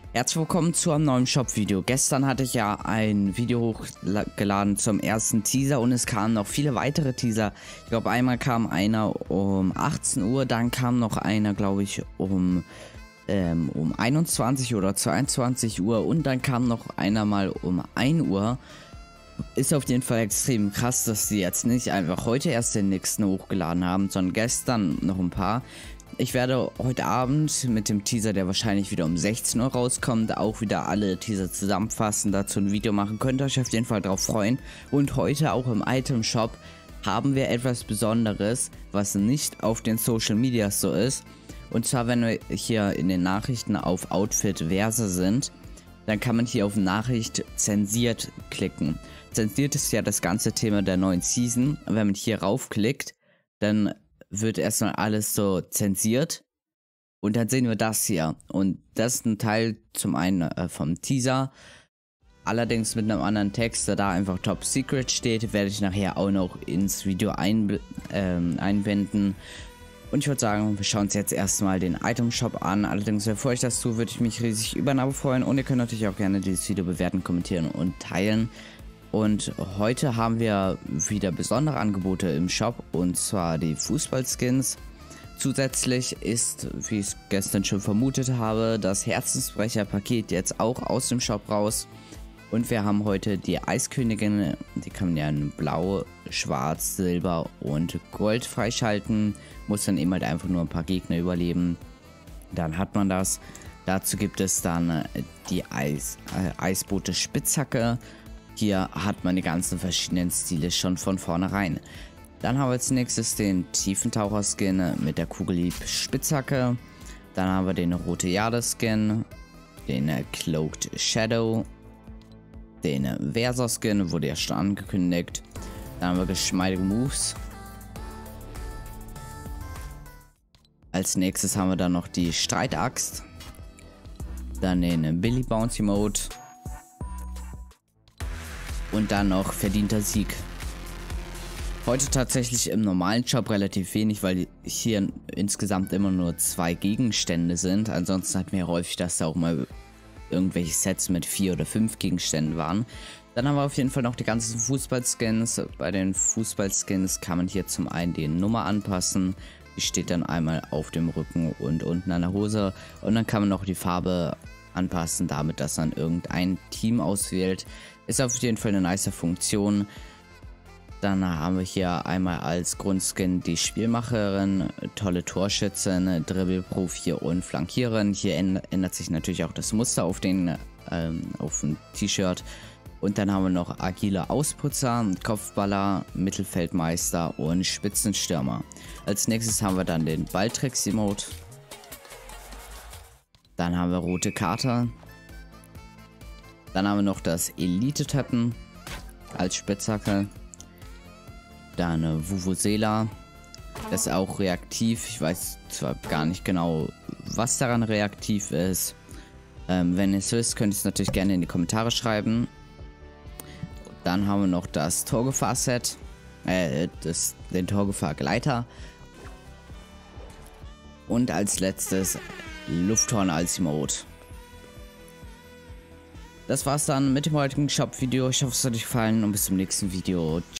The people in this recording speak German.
Herzlich willkommen zu einem neuen Shop-Video. Gestern hatte ich ja ein Video hochgeladen zum ersten Teaser und es kamen noch viele weitere Teaser. Ich glaube, einmal kam einer um 18 Uhr, dann kam noch einer, glaube ich, um 21 oder 22 Uhr und dann kam noch einer mal um 1 Uhr. Ist auf jeden Fall extrem krass, dass sie jetzt nicht einfach heute erst den nächsten hochgeladen haben, sondern gestern noch ein paar. Ich werde heute Abend mit dem Teaser, der wahrscheinlich wieder um 16 Uhr rauskommt, auch wieder alle Teaser zusammenfassen, dazu ein Video machen. Könnt ihr euch auf jeden Fall drauf freuen. Und heute auch im Item Shop haben wir etwas Besonderes, was nicht auf den Social Medias so ist. Und zwar, wenn wir hier in den Nachrichten auf Outfit Verse sind, dann kann man hier auf Nachricht zensiert klicken. Zensiert ist ja das ganze Thema der neuen Season. Wenn man hier raufklickt, dann wird erstmal alles so zensiert und dann sehen wir das hier und das ist ein Teil zum einen vom Teaser, allerdings mit einem anderen Text, da einfach Top Secret steht, werde ich nachher auch noch ins Video einbinden. Und ich würde sagen, wir schauen uns jetzt erstmal den Item Shop an. Allerdings, bevor ich das tue, würde ich mich riesig über ein Abo freuen und ihr könnt natürlich auch gerne dieses Video bewerten, kommentieren und teilen. Und heute haben wir wieder besondere Angebote im Shop, und zwar die Fußballskins. Zusätzlich ist, wie ich es gestern schon vermutet habe, das Herzensbrecher-Paket jetzt auch aus dem Shop raus. Und wir haben heute die Eiskönigin, die kann man ja in Blau, Schwarz, Silber und Gold freischalten. Muss dann eben halt einfach nur ein paar Gegner überleben. Dann hat man das. Dazu gibt es dann die Eisboote Spitzhacke. Hier hat man die ganzen verschiedenen Stile schon von vornherein. Dann haben wir als nächstes den Tiefentaucher-Skin mit der Kugellieb Spitzhacke. Dann haben wir den Rote Jade-Skin, den Cloaked Shadow, den Versa-Skin, wurde ja schon angekündigt. Dann haben wir geschmeidige Moves. Als nächstes haben wir dann noch die Streitaxt. Dann den Billy Bouncy Mode. Und dann noch verdienter Sieg. Heute tatsächlich im normalen Shop relativ wenig, weil hier insgesamt immer nur 2 Gegenstände sind. Ansonsten hatten wir häufig, dass da auch mal irgendwelche Sets mit 4 oder 5 Gegenständen waren. Dann haben wir auf jeden Fall noch die ganzen Fußballskins. Bei den Fußballskins kann man hier zum einen die Nummer anpassen. Die steht dann einmal auf dem Rücken und unten an der Hose. Und dann kann man noch die Farbe anpassen, damit dass man irgendein Team auswählt. Ist auf jeden Fall eine nice Funktion. Dann haben wir hier einmal als Grundskin die Spielmacherin, tolle Torschützin, Dribbelprofi und Flankiererin. Hier ändert sich natürlich auch das Muster auf dem T-Shirt. Und dann haben wir noch agile Ausputzer, Kopfballer, Mittelfeldmeister und Spitzenstürmer. Als nächstes haben wir dann den Balltricks-Emote. Dann haben wir rote Karte. Dann haben wir noch das Elite-Tappen als Spitzhacke. Dann Vuvuzela. Das ist auch reaktiv. Ich weiß zwar gar nicht genau, was daran reaktiv ist. Wenn ihr es wisst, könnt ihr es natürlich gerne in die Kommentare schreiben. Dann haben wir noch das Torgefahr-Set. Den Torgefahr-Gleiter. Und als letztes Lufthorn als Emote. Das war's dann mit dem heutigen Shop-Video. Ich hoffe, es hat euch gefallen und bis zum nächsten Video.